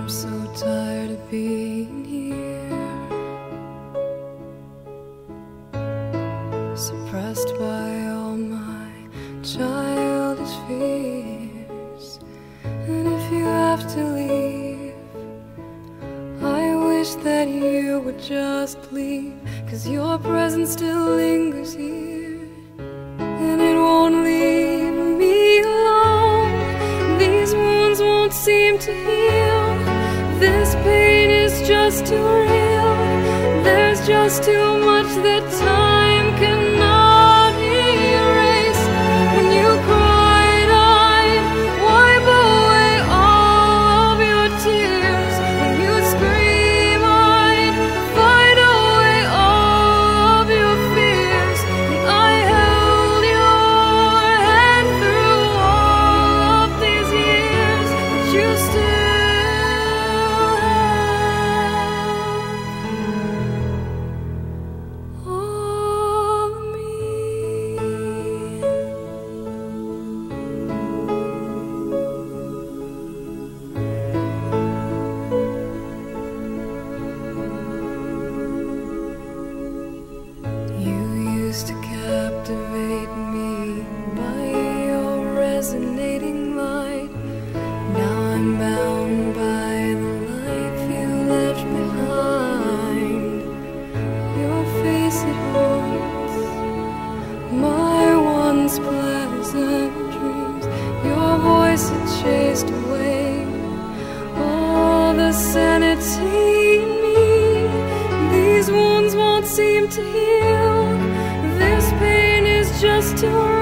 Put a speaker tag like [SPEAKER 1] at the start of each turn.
[SPEAKER 1] I'm so tired of being here, suppressed by all my childish fears. And if you have to leave, I wish that you would just leave, 'cause your presence still lingers here, and it won't leave me alone. These wounds won't seem to heal. This pain is just too real. There's just too much that time cannot erase. When you cried, I'd wipe away all of your tears. When you scream, I'd fight away all of your fears. And I held your hand through all of these years, but you still to captivate me by your resonating light. Now I'm bound by the life you left behind. Your face, it haunts my once pleasant dreams. Your voice, it chased away all the sanity in me. These wounds won't seem to heal. This pain is just too